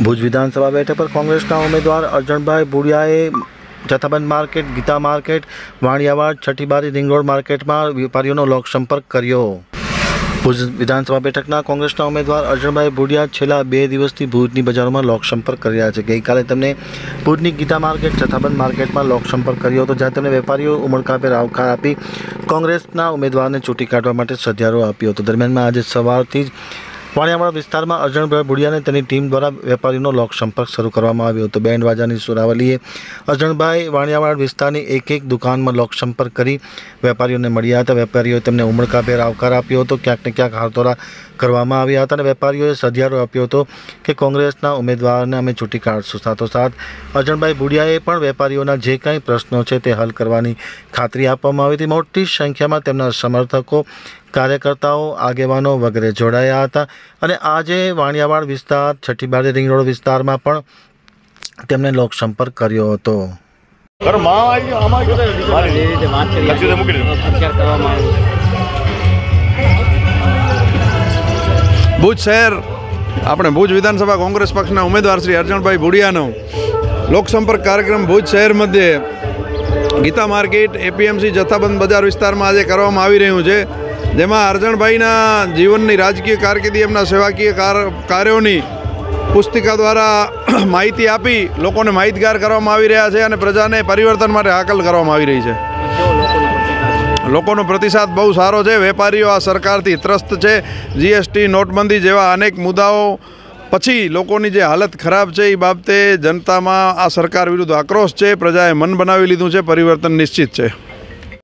भुज विधानसभा बैठक पर कांग्रेसना उम्मीदवार अर्जणभाई भूडियाए जथाबंध मार्केट, गीता मार्केट, वाणियावाड़, छठी बारी रिंग रोड मार्केट में वेपारीओनो लोक संपर्क कर्यो। भुज विधानसभा बैठकना कांग्रेसना उम्मीदवार अर्जणभाई भूडिया छेल्ला 2 दिवसथी भुजनी बजारों में लोक संपर्क कर रह्या छे। गईकाले तेमणे भुजनी गीता मार्केट, जथाबंध मार्केट में लोक संपर्क कर्यो હતો, જ્યાં તેમણે વેપારીઓ ઉમળકાભેર આવકાર આપી કોંગ્રેસના ઉમેદવારને ચૂંટી કાઢવા માટે સધિયારો આપ્યો હતો। દરમિયાનમાં આજે સવારથી જ वाणियावाड़ विस्तार में अर्जणभाई भूडिया ने तेनी टीम द्वारा वेपारीओ लोक संपर्क शुरू करवामां आव्यो हतो। बैंड बाजानी सुरावलीए अर्जणभाई वाणियावाड़ विस्तारनी एक दुकान में लोक संपर्क करी वेपारीओने मळ्या हता। वेपारीओए तेमने उमळकाभेर आवकार आप्यो हतो। क्यांक ने क्यांक हाथोरा करवामां आव्या हता अने वेपारीओए सधियारो आप्यो हतो कि कांग्रेसना उम्मीदवारने अमे चूंटी काढशुं। साथोसाथ अर्जणभाई भूडियाए पण वेपारीओना जे कांई प्रश्नो छे ते हल करवानी खातरी आपवामां आवी हती। मोटी संख्यामां तेमना समर्थको, कार्यकर्ताओं, आगेवानो वगैरह जोड़ाया था। अने आजे वाणियावाड़ विस्तार, छठी बारी रिंग रोड विस्तार में पण तेमणे लोक संपर्क कर्यो हतो। भुज शहर अपने भुज विधानसभा कांग्रेस पक्षना उम्मीदवार श्री अर्जणभाई भूडियानो लोक संपर्क कार्यक्रम भुज शहर मध्य गीता मार्केट, एपीएमसी जथाबंध बजार विस्तार में आज करवामां आवी रह्युं छे। जेमां अर्जणभाईना जीवननी राजकीय कारकिर्दी, एमना सेवाकीय कार्योनी पुस्तिका द्वारा माहिती आपी लोकोने माहितगार करवामां आवी रह्या छे अने प्रजाने परिवर्तन माटे हाकल करवामां आवी रही छे। लोकोनो प्रतिसाद बहु सारो छे। वेपारीओ आ सरकारथी त्रस्त छे। जीएसटी, नोटबंधी जेवा अनेक मुद्दाओ पछी लोकोनी जे हालत खराब छे ए बाबते जनतामां आ सरकार विरुद्ध आक्रोश छे। प्रजाए मन बनावी लीधुं छे। परिवर्तन निश्चित छे।